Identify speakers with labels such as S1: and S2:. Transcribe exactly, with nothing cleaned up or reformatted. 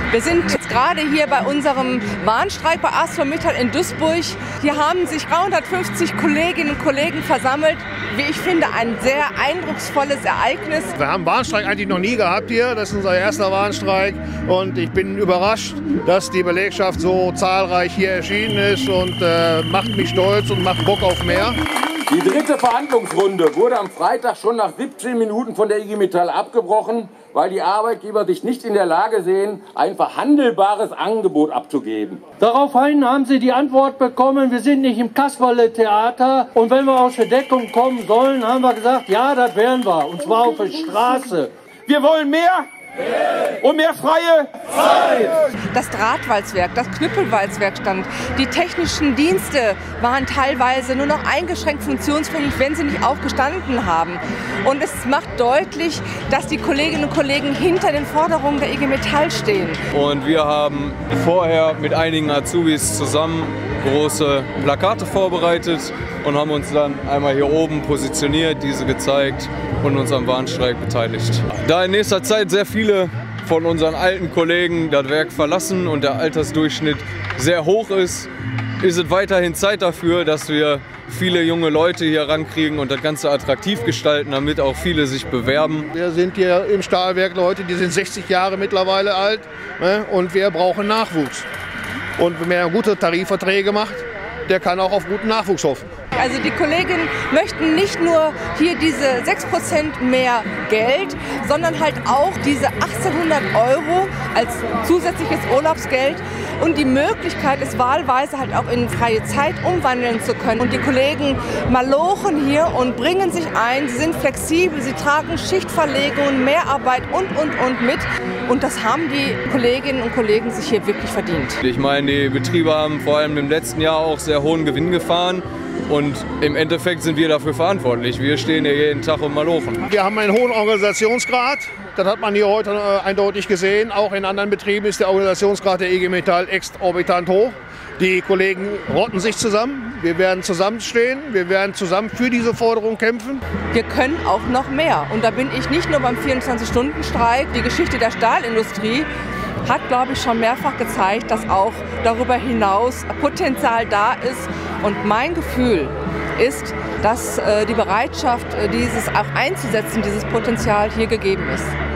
S1: Wir sind jetzt gerade hier bei unserem Warnstreik bei ArcelorMittal in Duisburg. Hier haben sich dreihundertfünfzig Kolleginnen und Kollegen versammelt. Wie ich finde, ein sehr eindrucksvolles Ereignis.
S2: Wir haben Warnstreik eigentlich noch nie gehabt hier. Das ist unser erster Warnstreik. Und ich bin überrascht, dass die Belegschaft so zahlreich hier erschienen ist und äh, macht mich stolz und macht Bock auf mehr.
S3: Die dritte Verhandlungsrunde wurde am Freitag schon nach siebzehn Minuten von der I G Metall abgebrochen, weil die Arbeitgeber sich nicht in der Lage sehen, ein verhandelbares Angebot abzugeben.
S4: Daraufhin haben sie die Antwort bekommen, wir sind nicht im Kasperle-Theater und wenn wir aus der Deckung kommen sollen, haben wir gesagt, ja, das werden wir, und zwar auf der Straße.
S3: Wir wollen mehr und mehr freie Zeit.
S1: Das Drahtwalzwerk, das Knüppelwalzwerk stand. Die technischen Dienste waren teilweise nur noch eingeschränkt funktionsfähig, wenn sie nicht auch gestanden haben. Und es macht deutlich, dass die Kolleginnen und Kollegen hinter den Forderungen der I G Metall stehen.
S5: Und wir haben vorher mit einigen Azubis zusammen große Plakate vorbereitet und haben uns dann einmal hier oben positioniert, diese gezeigt und uns am Warnstreik beteiligt. Da in nächster Zeit sehr viele von unseren alten Kollegen das Werk verlassen und der Altersdurchschnitt sehr hoch ist, ist es weiterhin Zeit dafür, dass wir viele junge Leute hier rankriegen und das Ganze attraktiv gestalten, damit auch viele sich bewerben.
S2: Wir sind hier im Stahlwerk Leute, die sind sechzig Jahre mittlerweile alt, ne, und wir brauchen Nachwuchs. Und wer gute Tarifverträge macht, der kann auch auf guten Nachwuchs hoffen.
S1: Also die Kollegen möchten nicht nur hier diese sechs Prozent mehr Geld, sondern halt auch diese achtzehnhundert Euro als zusätzliches Urlaubsgeld und die Möglichkeit, es wahlweise halt auch in freie Zeit umwandeln zu können. Und die Kollegen malochen hier und bringen sich ein, sie sind flexibel, sie tragen Schichtverlegungen, Mehrarbeit und, und, und mit. Und das haben die Kolleginnen und Kollegen sich hier wirklich verdient.
S5: Ich meine, die Betriebe haben vor allem im letzten Jahr auch sehr hohen Gewinn gefahren. Und im Endeffekt sind wir dafür verantwortlich. Wir stehen hier jeden Tag und malochen.
S2: Wir haben einen hohen Organisationsgrad. Das hat man hier heute äh, eindeutig gesehen. Auch in anderen Betrieben ist der Organisationsgrad der I G Metall exorbitant hoch. Die Kollegen rotten sich zusammen. Wir werden zusammenstehen. Wir werden zusammen für diese Forderung kämpfen.
S1: Wir können auch noch mehr. Und da bin ich nicht nur beim vierundzwanzig-Stunden-Streik. Die Geschichte der Stahlindustrie hat, glaube ich, schon mehrfach gezeigt, dass auch darüber hinaus Potenzial da ist. Und mein Gefühl ist, dass äh, die Bereitschaft, äh, dieses auch einzusetzen, dieses Potenzial hier gegeben ist.